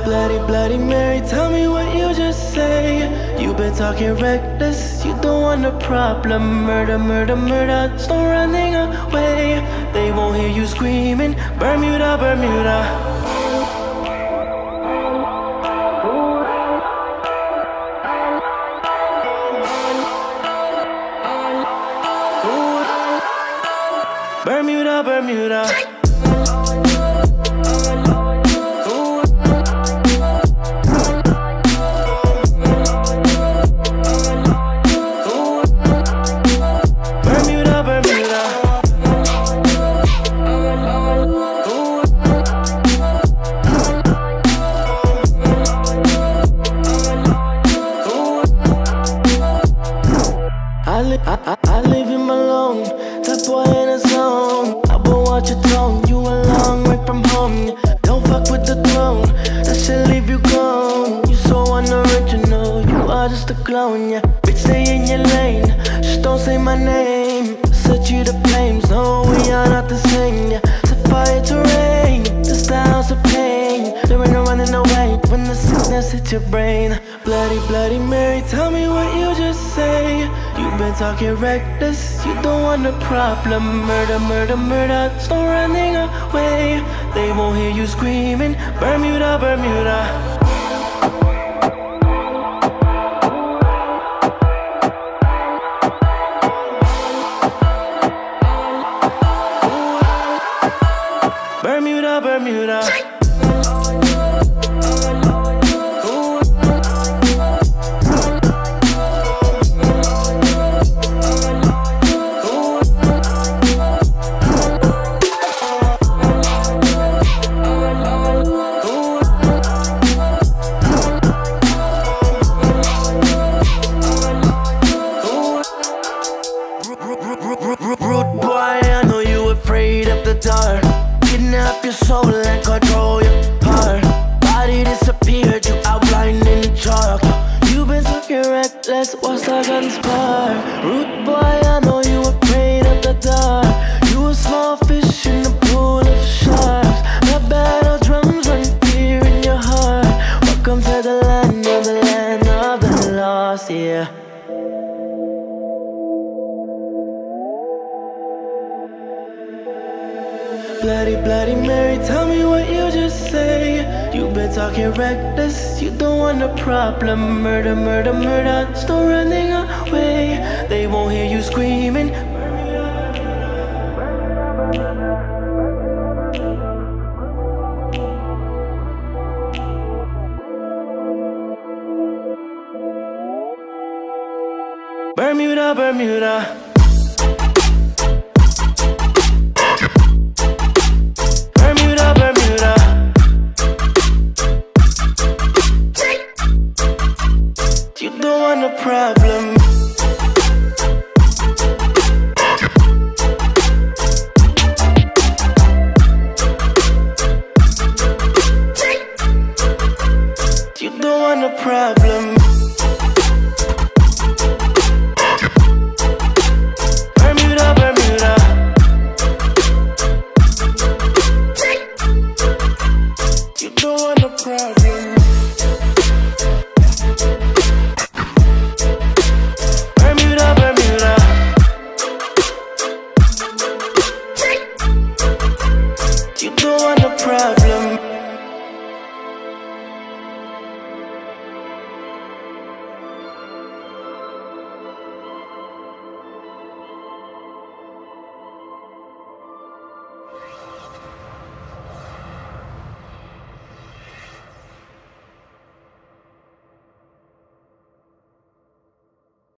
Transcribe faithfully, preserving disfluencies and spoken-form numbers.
Bloody, bloody Mary, tell me what you just say. You been talking reckless, you don't want a problem. Murder, murder, murder, stone running away. They won't hear you screaming, Bermuda, Bermuda. Bermuda, Bermuda. I, li I, I, I leave him alone, that boy in his zone. I will watch your tone, you a long way from home. Don't fuck with the throne, that should leave you gone. You so unoriginal, you are just a clone, yeah. Bitch, stay in your lane, just don't say my name. Set you to flames, no, we are not the same, yeah. Set fire to rain, this the house of pain. There ain't no running away when the sickness hits your brain. Bloody, bloody Mary, tell me what you just say. You've been talking reckless, you don't want a problem. Murder, murder, murder, stone running away. They won't hear you screaming, Bermuda, Bermuda. Bermuda, Bermuda. Rude boy, I know you afraid of the dark. Kidnap your soul and control your heart. Body disappeared, you outlined in chalk. You've been talking reckless, what's the gun spark? Rude boy, I know you afraid of the dark. You a small fish in a pool of sharks. My battle drums run fear in your heart. Welcome to the land of the land of the lost, yeah. Bloody, bloody Mary, tell me what you just say. You've been talking reckless, you don't want a problem. Murder, murder, murder, still running away. They won't hear you screaming. Bermuda, Bermuda.